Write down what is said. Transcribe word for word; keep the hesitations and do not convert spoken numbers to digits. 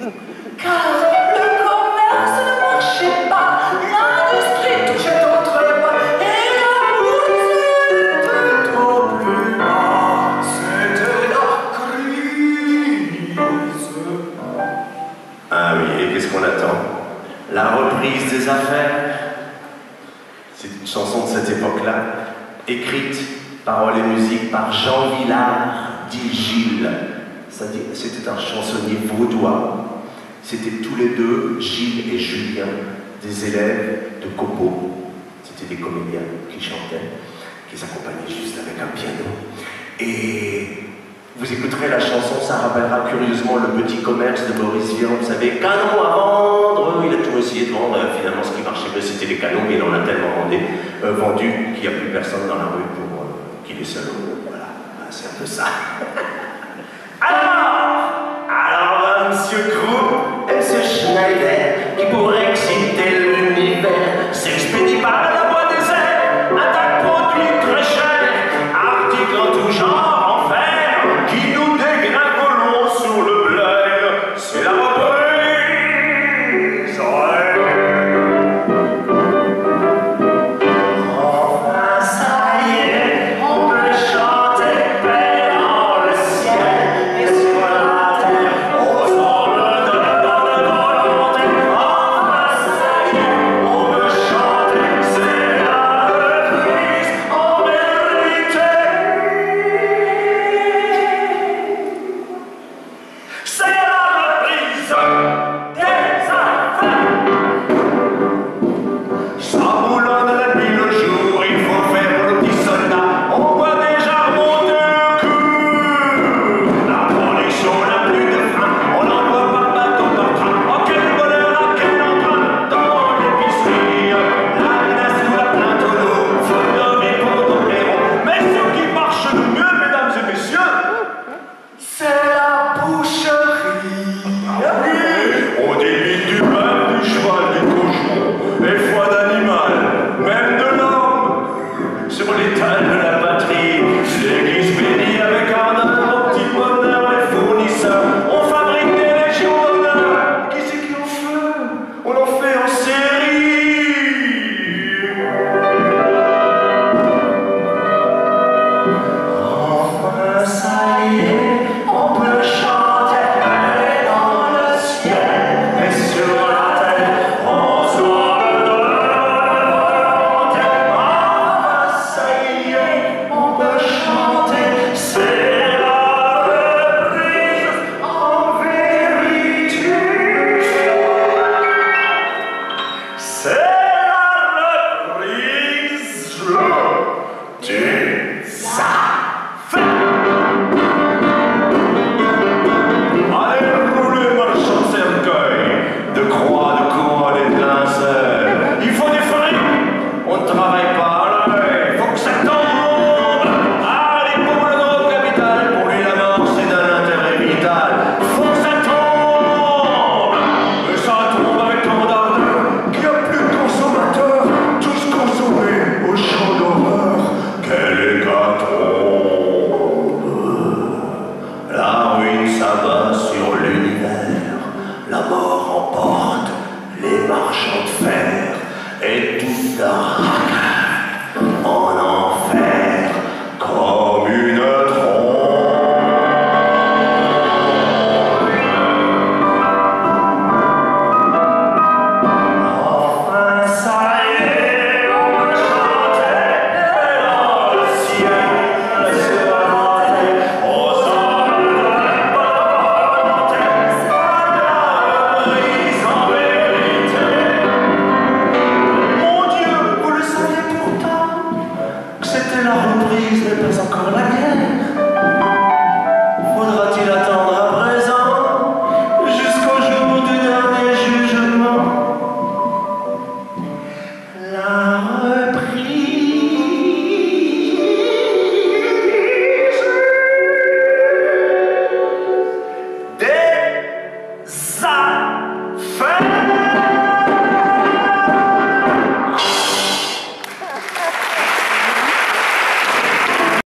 Car le commerce ne marchait pas, l'industrie touchait au trépas, et la bourse était au plus bas. C'était la crise. Ah oui, et qu'est-ce qu'on attend? La reprise des affaires. C'est une chanson de cette époque-là, écrite, paroles et musique par Jean Villard, dit Gilles. C'était un chansonnier vaudois. C'était tous les deux, Gilles et Julien, des élèves de Copeau. C'était des comédiens qui chantaient, qui s'accompagnaient juste avec un piano. Et vous écouterez la chanson, ça rappellera curieusement le petit commerce de Maurice Vian. Vous savez, canon à vendre. Il a toujours essayé de vendre. Finalement, ce qui marchait bien, c'était les canons, mais il en a tellement vendu, euh, vendu qu'il n'y a plus personne dans la rue pour euh, qu'il est seul au monde. Voilà, c'est un peu ça. Alors, alors, Monsieur Krug, Monsieur Schneider, qui pourrait exciter l'univers, s'expédie par la voie des airs, un tas de produits très chers, articles en tout genre. Qui nous dégringolons sur le bled, c'est la reprise. Ouais. Enfin, ça y est, on peut chanter paix dans le ciel et sur la terre, au son de bonne volonté. Enfin, ça y est, on peut chanter, c'est la reprise en vérité. C'est la reprise des affaires. Ça boulonne depuis le jour, il faut faire le petit soldat. On voit déjà monter le coup. La production n'a plus de frein, on n'envoie pas bateau par train. Oh quel bonheur, à quel entrain dans l'épicerie. La menace nous la plainte au dos, faute de vie pour nos héros. Mais ce qui marche le mieux, mesdames et messieurs, c'est la boucherie. Ah oui, on débite du pain, du cheval, du cochon, et foi d'animal, même de l'homme. Sur l'étal de la patrie, l'église bénie avec ardeur, au petit bonheur les fournisseurs. On fabrique des légions d'honneur. Qui c'est qui en fait? On en fait en série. Enfin, ça y est, on peut chanter paix dans le ciel et sur la terre, on sort de volonté. Enfin, ça y est, on peut chanter, c'est la reprise en vérité. C'est la reprise des affaires. Allez, roulez, marchand de cercueil, de croix, de couronne et de linceul. Il faut des farines, on ne travaille pas à l'œil, faut que ça tombe. Allez, pour le gros capital, pour lui la mort, c'est d'un intérêt vital. Faut que ça tombe, mais ça tombe avec tant d'ardeur qu'il n'y a plus de consommateurs, tous consommés au champ d'horreur. Quelle hécatombe! La ruine s'abat sur l'univers, la mort emporte les marchands de fer, et toute leur racaille en enfer comme une trompe. Enfin, ça y est, on peut chanter dans le ciel, sur la terre, au son de la volonté. C'est la reprise en vérité. Mon Dieu, vous le saviez pourtant que c'était la reprise, mais pas encore la guerre. Faudra-t-il attendre à présent jusqu'au jour du dernier jugement? La reprise des affaires.